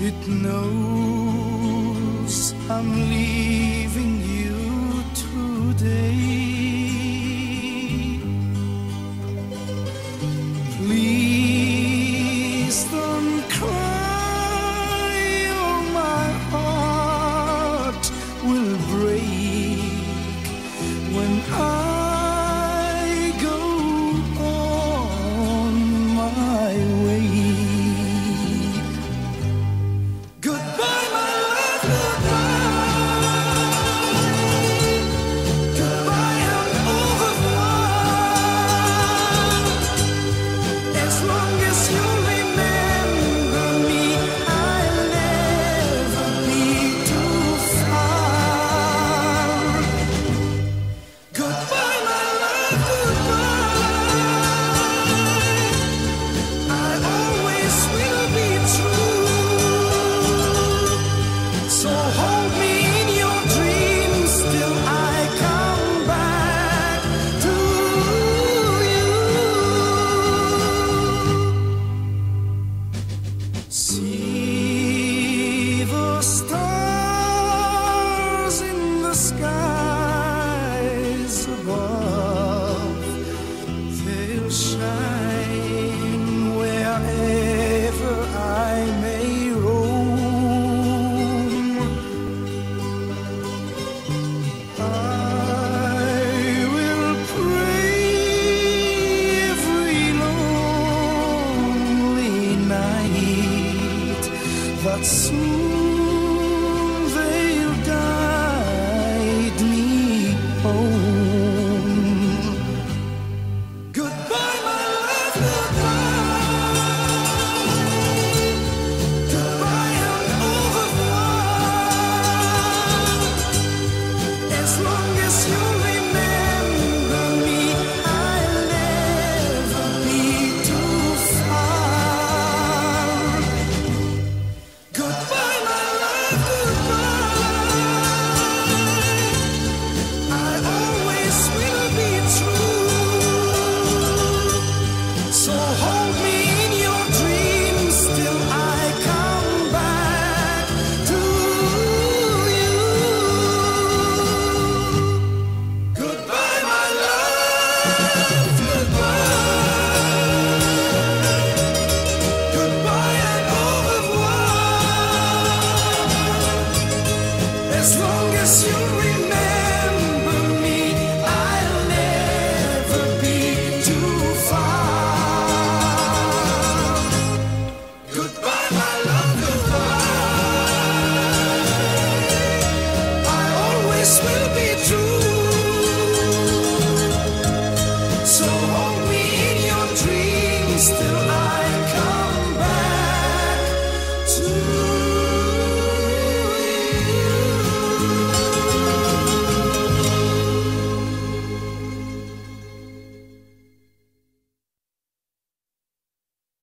It knows I'm leaving you today. Please don't cry, or my heart will break when I go on my way. Goodbye, my love, goodbye. Goodbye and au revoir. As long as you remember me, I'll never be too far. Goodbye, my love, goodbye. I always will be true. So hold me in your dreams till I come back to you. See the stars in the skies above. They'll shine wherever I may roam. I will pray every lonely night that soon